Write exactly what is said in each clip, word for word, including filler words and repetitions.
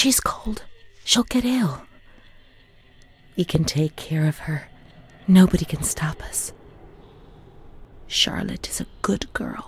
She's cold. She'll get ill. We can take care of her. Nobody can stop us. Charlotte is a good girl.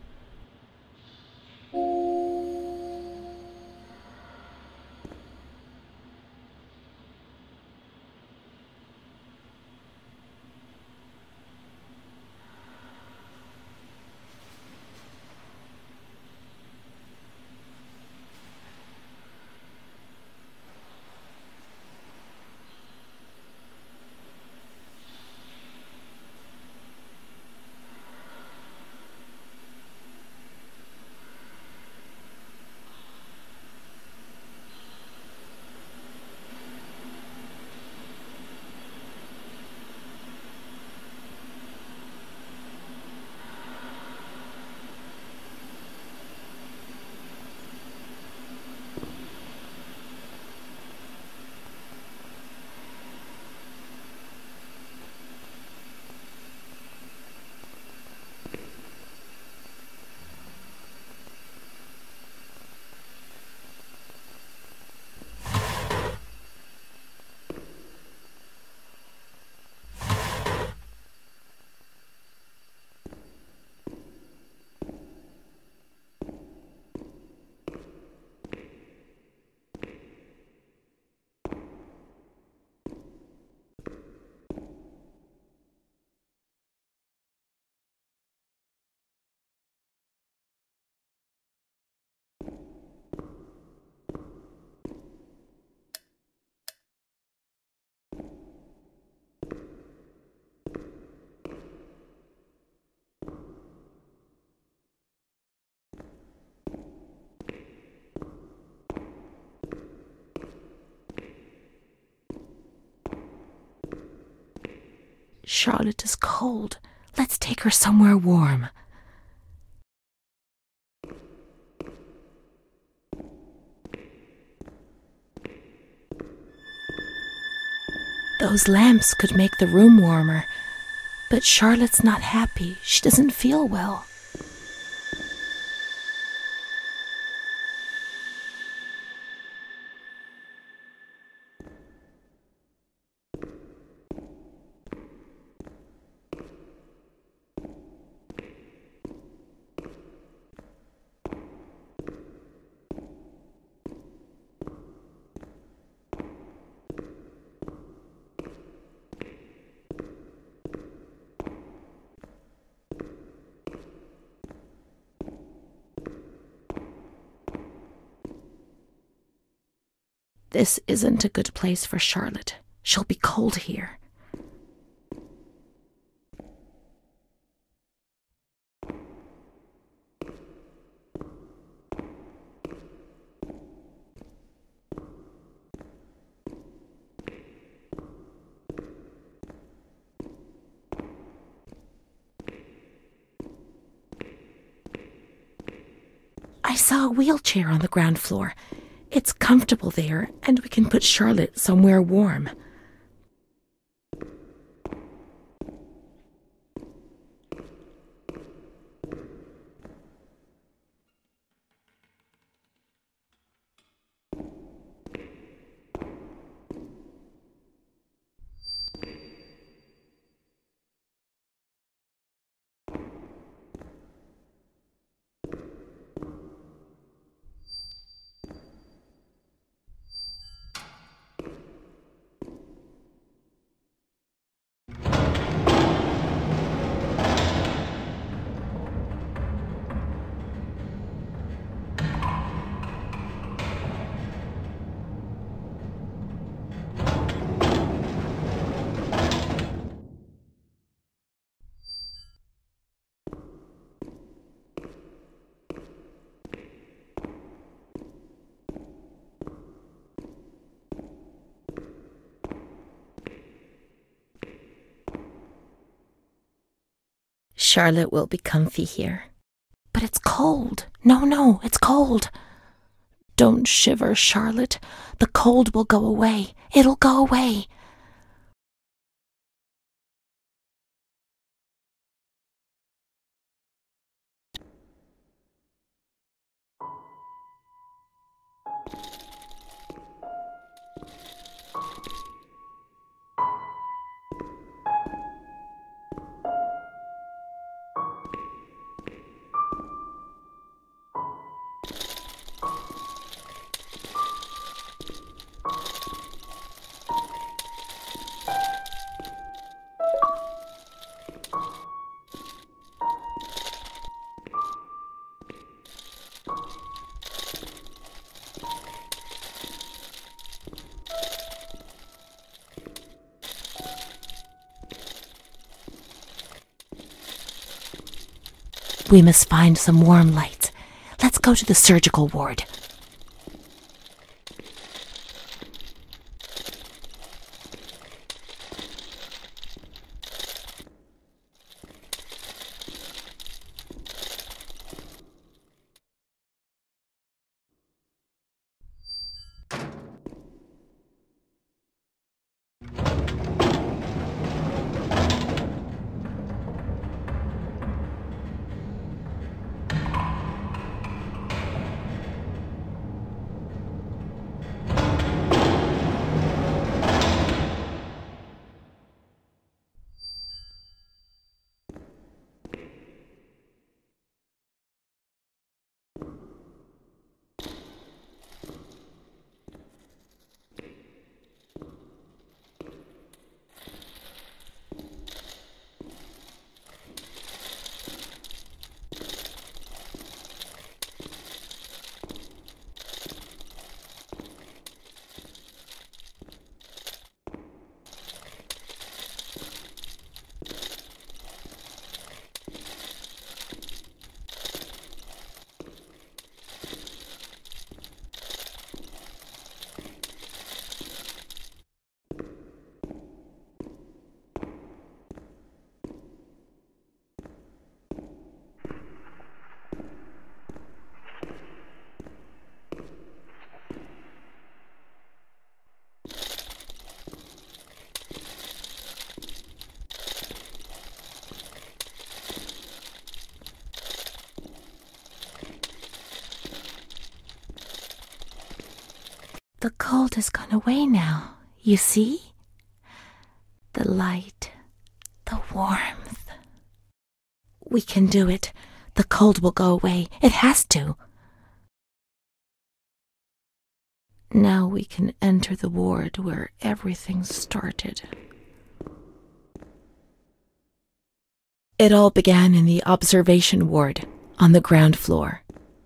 Charlotte is cold. Let's take her somewhere warm. Those lamps could make the room warmer, but Charlotte's not happy. She doesn't feel well. This isn't a good place for Charlotte. She'll be cold here. I saw a wheelchair on the ground floor. It's comfortable there, and we can put Charlotte somewhere warm. Charlotte will be comfy here. But it's cold. No, no, it's cold. Don't shiver, Charlotte. The cold will go away. It'll go away. We must find some warm lights. Let's go to the surgical ward. The cold has gone away now, you see? The light, the warmth. We can do it. The cold will go away. It has to. Now we can enter the ward where everything started. It all began in the observation ward on the ground floor.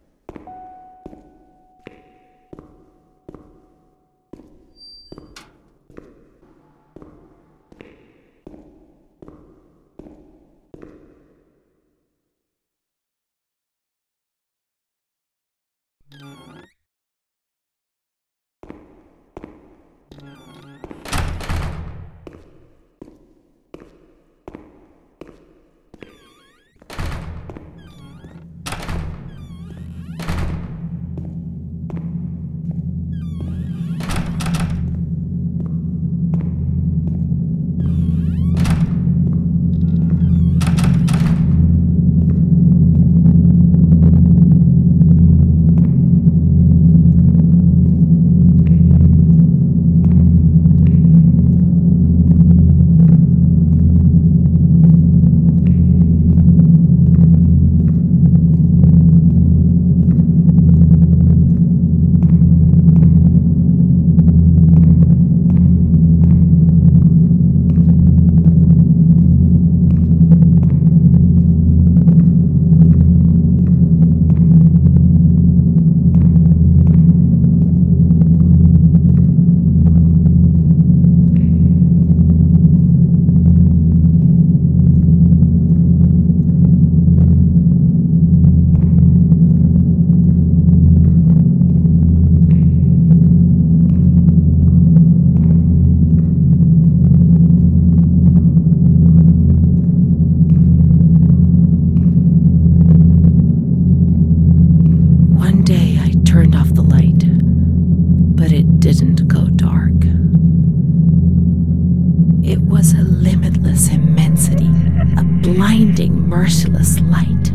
Blinding, merciless light.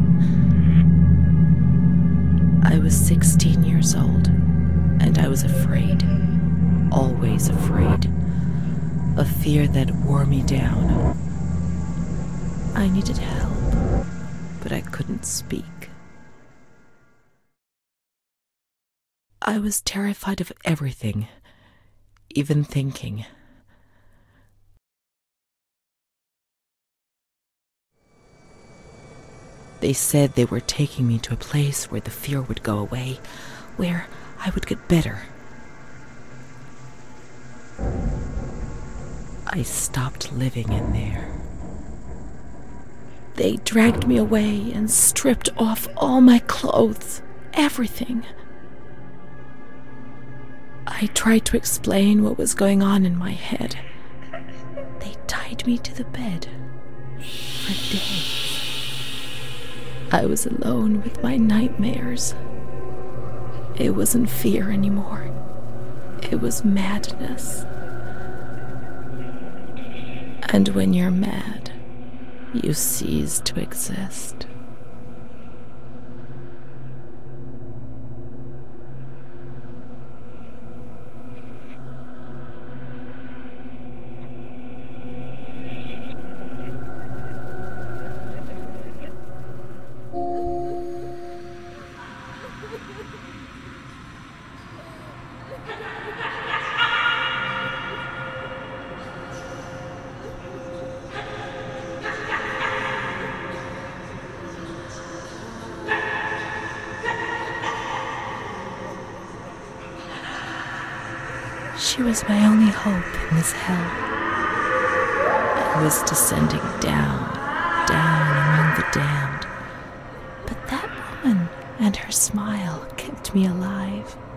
I was sixteen years old, and I was afraid, always afraid, a fear that wore me down. I needed help, but I couldn't speak. I was terrified of everything, even thinking. They said they were taking me to a place where the fear would go away, where I would get better. I stopped living in there. They dragged me away and stripped off all my clothes, everything. I tried to explain what was going on in my head. They tied me to the bed for days. I was alone with my nightmares. It wasn't fear anymore. It was madness. And when you're mad, you cease to exist. She was my only hope in this hell. I was descending down, down among the damned. But that woman and her smile kept me alive.